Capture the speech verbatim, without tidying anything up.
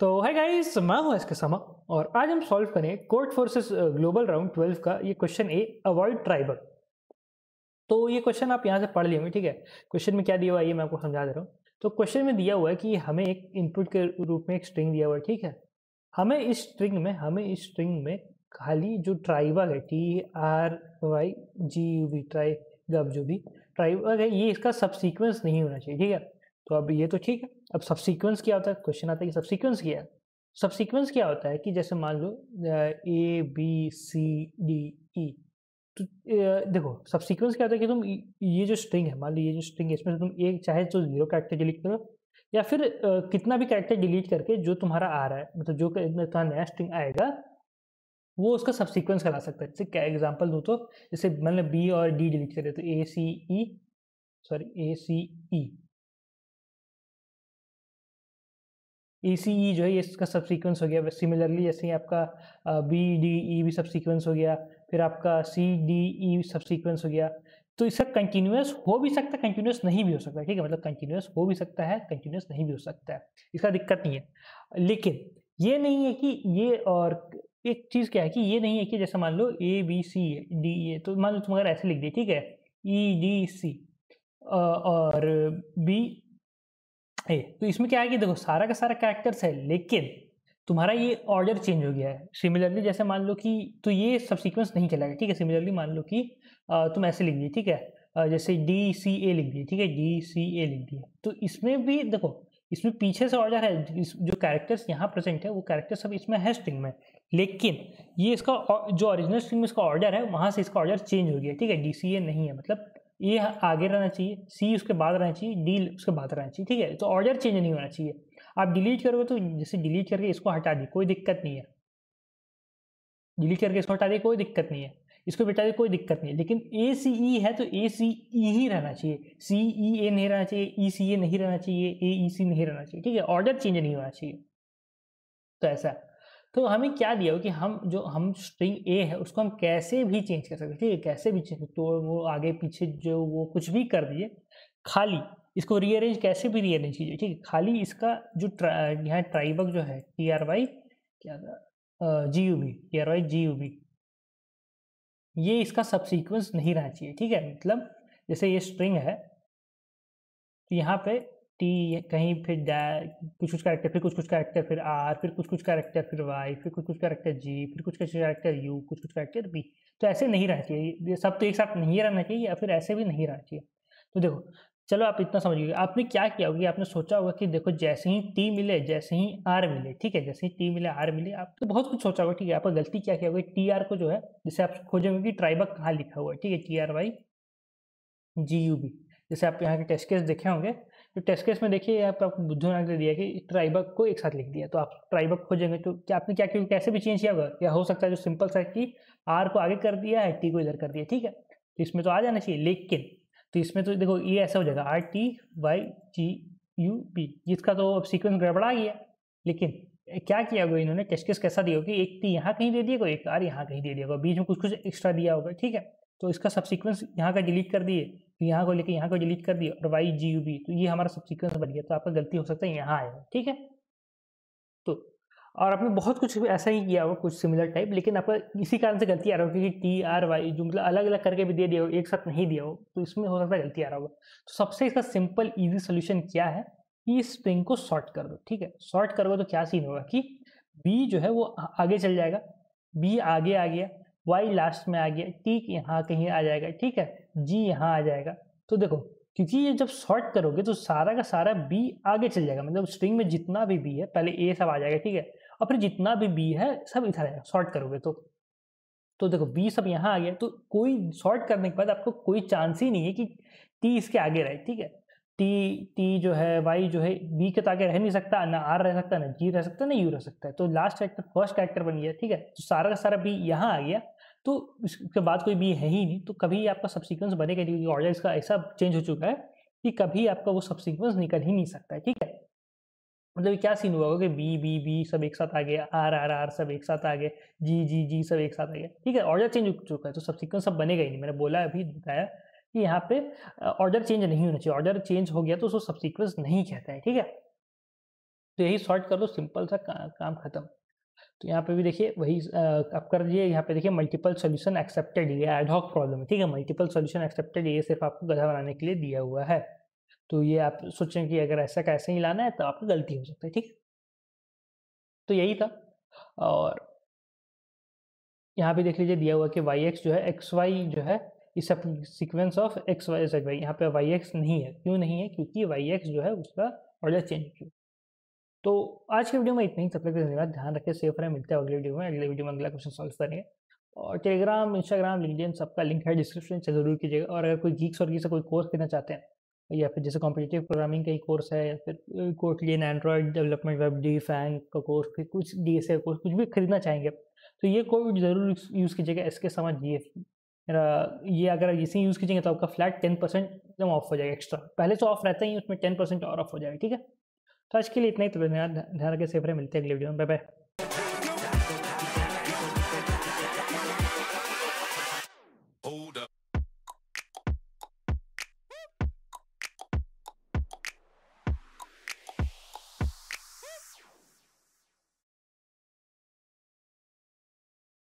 तो hi guys, मैं हूं इसके समा और आज हम सॉल्व करें Codeforces global round twelve का ये क्वेश्चन ए अवॉइड ट्राइबल। तो ये क्वेश्चन आप यहाँ से पढ़ लिए होंगे, ठीक है। क्वेश्चन में क्या दिया हुआ है ये मैं आपको समझा दे रहा हूँ। तो क्वेश्चन में दिया हुआ है कि हमें एक इनपुट के रूप में एक स्ट्रिंग दिया हुआ है, ठीक है। हमें इस स्ट्रिंग में हमें इस स्ट्रिंग में खाली जो ट्राइबल है, T R Y G U B, tribe जो भी ट्राइबल है, ये इसका सब सीक्वेंस नहीं होना चाहिए, ठीक है। तो अब ये तो ठीक है। अब सब सीक्वेंस क्या होता है, क्वेश्चन आता है कि सब सीक्वेंस क्या है। सब सीक्वेंस क्या होता है कि जैसे मान लो A B C D E. तो अ, देखो सब सीक्वेंस क्या होता है कि तुम ये जो स्ट्रिंग है, मान लो ये जो स्ट्रिंग है, इसमें से तुम एक चाहे तो जीरो कैरेक्टर डिलीट करो या फिर अ, कितना भी कैरेक्टर डिलीट करके जो तुम्हारा आ रहा है, मतलब जो तुम्हारा नया स्ट्रिंग आएगा वो उसका सब सीक्वेंस कहला सकता है। जैसे क्या एग्जांपल दूं तो जैसे मैंने बी और डी डिलीट करे तो ए सी ई, सॉरी ए सी ई ए सी ई जो है ये इसका सब सीक्वेंस हो गया। सिमिलरली जैसे ही आपका बी डी ई भी सब सीक्वेंस हो गया, फिर आपका सी डी ई सब सीक्वेंस हो गया। तो इसका कंटिन्यूस हो भी सकता है, कंटिन्यूस नहीं भी हो सकता है, ठीक है। मतलब कंटिन्यूस हो भी सकता है, कंटिन्यूस नहीं भी हो सकता है, इसका दिक्कत नहीं है। लेकिन ये नहीं है कि ये, और एक चीज़ क्या है कि ये नहीं है कि जैसे मान लो A B C D A, तो मान लो तुम अगर ऐसे लिख दिए, ठीक है, ई डी सी और बी ए, तो इसमें क्या है कि देखो सारा का सारा कैरेक्टर्स है, लेकिन तुम्हारा ये ऑर्डर चेंज हो गया है। सिमिलरली जैसे मान लो कि तो ये सब सीक्वेंस नहीं चलेगा, ठीक है। सिमिलरली मान लो कि अ, तुम ऐसे लिख दिए, ठीक है, अ, जैसे डी सी ए लिख दिए, ठीक है, डी सी ए लिख दिए। तो इसमें भी देखो इसमें पीछे से ऑर्डर है, इस जो कैरेक्टर्स यहाँ प्रेजेंट है वो कैरेक्टर सब इसमें है स्ट्रिंग में, लेकिन ये इसका जो ओरिजिनल स्ट्रिंग में इसका ऑर्डर है वहाँ से इसका ऑर्डर चेंज हो गया, ठीक है। डी सी ए नहीं है, मतलब ए आगे रहना चाहिए, सी उसके बाद रहना चाहिए, डी उसके बाद रहना चाहिए, ठीक है। तो ऑर्डर चेंज नहीं होना चाहिए। आप डिलीट करोगे तो जैसे डिलीट करके इसको हटा दी कोई दिक्कत नहीं है, डिलीट करके इसको हटा दी कोई दिक्कत नहीं है, इसको हटा दी कोई दिक्कत नहीं है। लेकिन ए सी ई है तो ए सी ई ही रहना चाहिए, सी ई ए नहीं रहना चाहिए, ई सी ए नहीं रहना चाहिए, ए ई सी नहीं रहना चाहिए, ठीक है। ऑर्डर चेंज नहीं होना चाहिए। तो ऐसा, तो हमें क्या दिया हो कि हम जो हम स्ट्रिंग ए है उसको हम कैसे भी चेंज कर सकते हैं, ठीक है, कैसे भी चेंज। तो वो आगे पीछे जो वो कुछ भी कर दिए, खाली इसको रीअरेंज कैसे भी रीअरेंज कीजिए, ठीक है। खाली इसका जो यहाँ ट्राइबक जो है टी आर वाई क्या था G U B, T R Y G U B, ये इसका सब सीक्वेंस नहीं रहना चाहिए, ठीक है। मतलब जैसे ये स्ट्रिंग है तो यहाँ पे टी कहीं फिर कुछ कुछ कैरेक्टर, फिर कुछ कुछ कैरेक्टर, फिर आर, फिर कुछ कुछ कैरेक्टर, फिर वाई, फिर कुछ कुछ कैरेक्टर जी, फिर कुछ कुछ कैरेक्टर यू, कुछ कुछ कैरेक्टर बी। तो ऐसे नहीं रहना चाहिए, ये सब तो एक साथ नहीं रहना चाहिए या फिर ऐसे भी नहीं रहना चाहिए। तो देखो चलो आप इतना समझिए, आपने क्या किया होगा, आपने सोचा होगा कि देखो जैसे ही टी मिले जैसे ही आर मिले, ठीक है, जैसे ही टी मिले आर मिले, आप तो बहुत कुछ सोचा होगा, ठीक है। आपका गलती क्या किया होगा, टी आर को जो है जैसे आप खोजेंगे कि ट्राइबक कहाँ लिखा हुआ है, ठीक है, T R Y G U B. जैसे आप यहाँ के टेस्ट केस देखे होंगे, तो टेस्ट केस में देखिए यहाँ पे आपको बुद्धू नाग ने दिया कि ट्राइबक को एक साथ लिख दिया, तो आप ट्राइबक खोजेंगे तो क्या आपने क्या किया, कैसे भी चेंज किया होगा, या हो सकता है जो सिंपल सा कि आर को आगे कर दिया है, टी को इधर कर दिया, ठीक है। तो इसमें तो आ जाना चाहिए, लेकिन तो इसमें तो देखो ये ऐसा हो जाएगा R T Y G U B, जिसका तो अब सीक्वेंस गड़बड़ा गया। लेकिन क्या किया होगा इन्होंने, टेस्ट केस कैसा दिया होगा कि एक टी यहाँ कहीं दे दिया होगा, एक आर यहाँ कहीं दे दिया होगा, बीच में कुछ कुछ एक्स्ट्रा दिया होगा, ठीक है। तो इसका सब सीक्वेंस यहाँ का डिलीट कर दिए, तो यहाँ को लेके यहाँ को डिलीट कर दिया, और वाई जी यू बी, तो ये हमारा सब सीक्वेंस बन गया। तो आपका गलती हो सकता है यहाँ आएगा, ठीक है। तो और आपने बहुत कुछ ऐसा ही किया होगा, कुछ सिमिलर टाइप, लेकिन आपका इसी कारण से गलती आ रहा होगा क्योंकि टी आर वाई जो मतलब अलग अलग करके भी दे दिया हो, एक साथ नहीं दिया हो, तो इसमें हो सकता है गलती आ रहा होगा। तो सबसे इसका सिंपल इजी सोल्यूशन क्या है कि इस स्ट्रिंग को सॉर्ट कर दो, ठीक है। सॉर्ट करोगे तो क्या सीन होगा कि बी जो है वो आगे चल जाएगा, बी आगे आ गया, वाई लास्ट में आ गया, टी यहाँ कहीं आ जाएगा, ठीक है, जी यहाँ आ जाएगा। तो देखो क्योंकि ये जब सॉर्ट करोगे तो सारा का सारा बी आगे चल जाएगा, मतलब स्ट्रिंग में जितना भी बी है पहले ए सब आ जाएगा, ठीक है, और फिर जितना भी बी है सब इधर आएगा सॉर्ट करोगे तो। तो देखो बी सब यहाँ आ गया, तो कोई सॉर्ट करने के बाद आपको कोई चांस ही नहीं है कि टी इसके आगे रहे, ठीक है। टी टी जो है वाई जो है बी के तो आगे रह नहीं सकता, ना आर रह सकता, ना जी रह सकता, ना यू रह सकता है। तो लास्ट कैरेक्टर फर्स्ट कैरेक्टर बन गया, ठीक है। तो सारा का सारा बी यहाँ आ गया, तो इसके बाद कोई बी है ही नहीं, तो कभी आपका सबसीक्वेंस बनेगा नहीं, ऑर्डर इसका ऐसा चेंज हो चुका है कि कभी आपका वो सबसीक्वेंस निकल ही नहीं सकता है, ठीक है। मतलब क्या सीन हुआ होगा कि बी बी बी सब एक साथ आ गया, आर आर आर सब एक साथ आ गए, जी जी जी सब एक साथ आ गया, ठीक है। ऑर्डर चेंज हो चुका है तो सबसीक्वेंस सब बनेगा ही नहीं। मैंने बोला अभी बताया कि यहाँ पे ऑर्डर चेंज नहीं होना चाहिए, ऑर्डर चेंज हो गया तो उसको सबसीक्वेंस नहीं कहता है, ठीक है। तो यही सॉर्ट कर दो, सिंपल सा का, काम खत्म। तो यहाँ पे भी देखिए वही आप कर दिए, यहाँ पे देखिए मल्टीपल सोल्यूशन एक्सेप्टेड, ये एडहॉक प्रॉब्लम है, ठीक है। मल्टीपल सोल्यूशन एक्सेप्टेड ये सिर्फ आपको गधा बनाने के लिए दिया हुआ है। तो ये आप सोचें कि अगर ऐसा कैसे ही लाना है तो आपकी गलती हो सकता है, ठीक। तो यही था। और यहाँ पे देख लीजिए दिया हुआ कि वाई एक्स जो है एक्स वाई जो है इस sequence of X Y Z Y, यहाँ पे वाई एक्स नहीं है। क्यों नहीं है? क्योंकि वाई एक्स जो है उसका ऑर्डर चेंज किया। तो आज की वीडियो में इतना ही। तब तक धन्यवाद, ध्यान रखिए, सेफ रहे। मिलते हैं अगले वीडियो में। अगले वीडियो में अगला क्वेश्चन सॉल्व करेंगे। और टेलीग्राम, इंस्टाग्राम, लिंक्डइन सबका लिंक है डिस्क्रिप्शन से, जरूर कीजिएगा। और अगर कोई गीक्स और से कोई कोर्स करना चाहते हैं, या फिर जैसे कॉम्पिटिटिव प्रोग्रामिंग का ही कोर्स है, या फिर कोटलियन एंड्रॉइड डेवलपमेंट, वेब डी फैंग का कोर्स, फिर कुछ डी एस ए कोर्स, कुछ भी खरीदना चाहेंगे तो ये कोड जरूर यूज़ कीजिएगा, एस के समझ जी एफ। ये अगर इसे यूज़ कीजिएगा तो आपका फ्लैट टेन परसेंट एकदम ऑफ हो जाएगा एक्स्ट्रा। पहले से ऑफ रहता ही, उसमें टेन परसेंट और ऑफ हो जाएगा, ठीक है। तो आज के लिए इतना ही। तो ध्यान ध्यान रखिए, सेफ रहे। मिलते हैं अगले वीडियो में। Bye bye.